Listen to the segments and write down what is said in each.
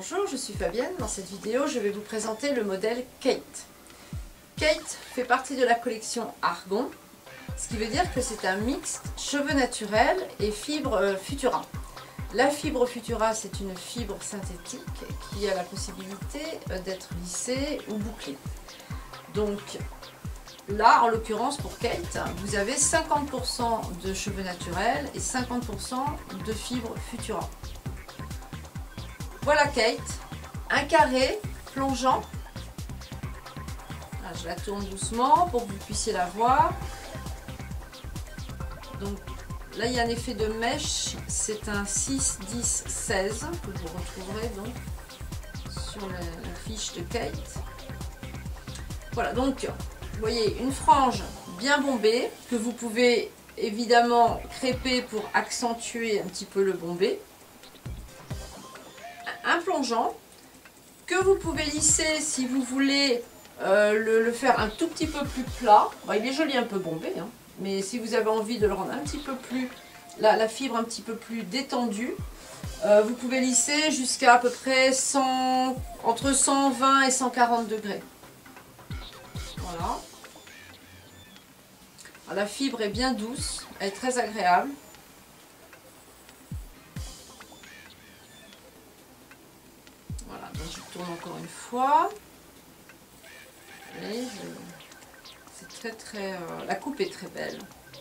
Bonjour, je suis Fabienne. Dans cette vidéo, je vais vous présenter le modèle Kate. Kate fait partie de la collection Argon, ce qui veut dire que c'est un mix cheveux naturels et fibre Futura. La fibre Futura, c'est une fibre synthétique qui a la possibilité d'être lissée ou bouclée. Donc là, en l'occurrence pour Kate, vous avez 50% de cheveux naturels et 50% de fibre Futura. Voilà Kate, un carré plongeant. Là, je la tourne doucement pour que vous puissiez la voir. Donc là, il y a un effet de mèche, c'est un 6, 10, 16 que vous retrouverez donc sur la fiche de Kate. Voilà, donc vous voyez une frange bien bombée que vous pouvez évidemment crêper pour accentuer un petit peu le bombé. Un plongeant que vous pouvez lisser si vous voulez le faire un tout petit peu plus plat. Bon, il est joli un peu bombé, hein, mais si vous avez envie de le rendre un petit peu plus, la fibre un petit peu plus détendue, vous pouvez lisser jusqu'à à peu près entre 120 et 140 degrés. Voilà. Alors, la fibre est bien douce, elle est très agréable. Voilà, donc je tourne encore une fois. C'est très, la coupe est très belle.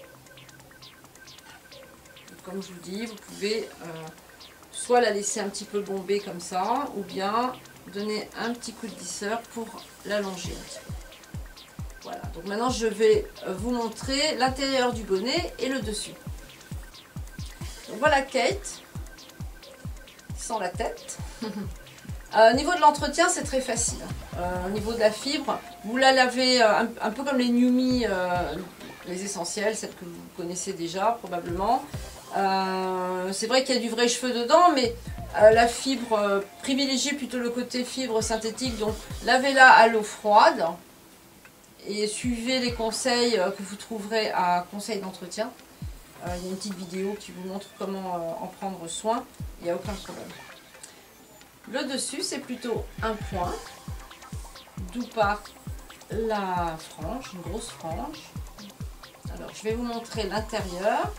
Donc, comme je vous dis, vous pouvez soit la laisser un petit peu bomber comme ça, ou bien donner un petit coup de lisseur pour l'allonger un petit peu. Voilà, donc maintenant je vais vous montrer l'intérieur du bonnet et le dessus. Donc voilà Kate, sans la tête. Au niveau de l'entretien, c'est très facile. Au niveau de la fibre, vous la lavez un peu comme les Numi, les essentiels, celles que vous connaissez déjà probablement. C'est vrai qu'il y a du vrai cheveu dedans, mais la fibre, privilégiez plutôt le côté fibre synthétique. Donc lavez-la à l'eau froide et suivez les conseils que vous trouverez à conseil d'entretien. Il y a une petite vidéo qui vous montre comment en prendre soin, il n'y a aucun problème. Le dessus, c'est plutôt un point, d'où part la frange, une grosse frange. Alors, je vais vous montrer l'intérieur.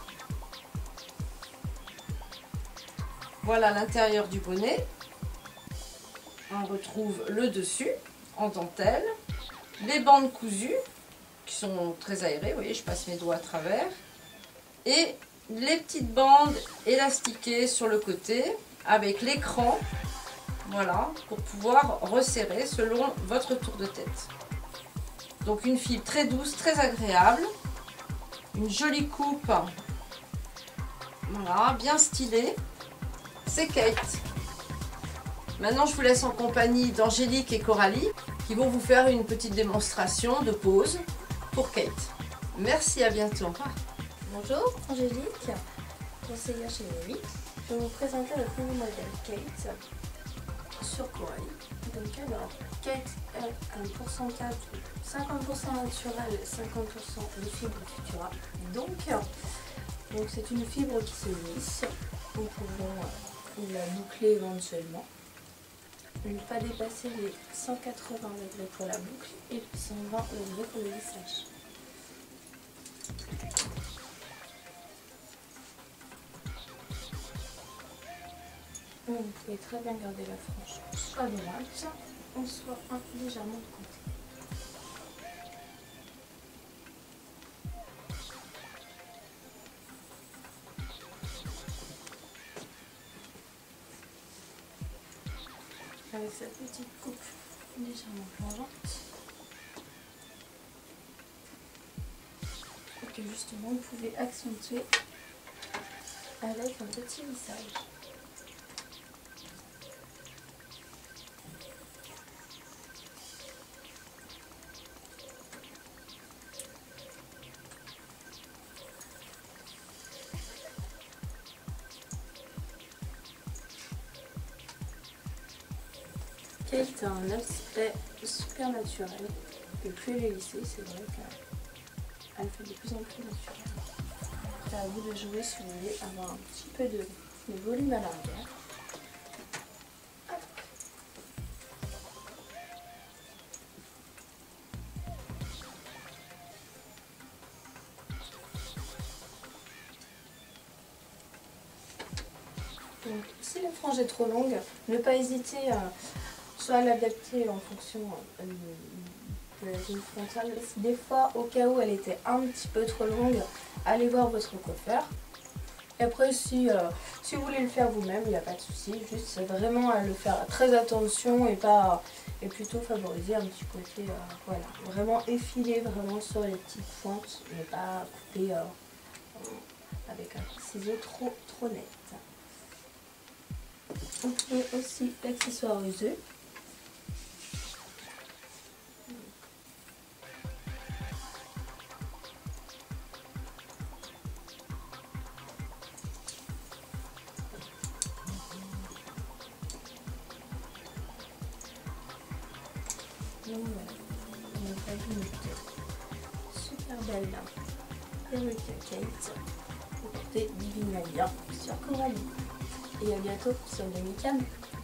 Voilà l'intérieur du bonnet. On retrouve le dessus en dentelle, les bandes cousues qui sont très aérées. Vous voyez, je passe mes doigts à travers. Et les petites bandes élastiquées sur le côté avec l'écran. Voilà, pour pouvoir resserrer selon votre tour de tête. Donc une fibre très douce, très agréable. Une jolie coupe. Voilà, bien stylée. C'est Kate. Maintenant, je vous laisse en compagnie d'Angélique et Coralie qui vont vous faire une petite démonstration de pose pour Kate. Merci, à bientôt. Bonjour, Angélique, conseillère chez Numi. Je vais vous présenter le premier modèle Kate sur Coralie. Donc alors, Kate est un pourcentage de 50% naturel et 50% de fibre Futura. Donc c'est une fibre qui se lisse. Nous pouvons la boucler éventuellement. Ne pas dépasser les 180 degrés pour la boucle et 120 degrés pour le lissage. Vous pouvez très bien garder la frange soit droite, ou soit légèrement de côté. Avec cette petite coupe légèrement plongeante. Et que justement vous pouvez accentuer avec un petit lissage. Kate a un aspect super naturel, et plus elle est lissée, c'est vrai qu'elle fait de plus en plus naturelle. C'est à vous de jouer si vous voulez avoir un petit peu de volume à l'arrière. Donc, si la frange est trop longue, ne pas hésiter soit à l'adapter en fonction de la zone frontale. Des fois, au cas où elle était un petit peu trop longue, allez voir votre coiffeur. Et après, si vous voulez le faire vous-même, il n'y a pas de souci. Juste, c'est vraiment à le faire très attention et plutôt favoriser un petit côté, voilà, vraiment effiler vraiment sur les petites pointes, mais pas couper avec un ciseau trop net. On peut aussi l'accessoiriser. Donc voilà, on a pas vu notre super belle perruque Kate portée Divinalia sur Coralie. Et à bientôt sur Demi-Cam.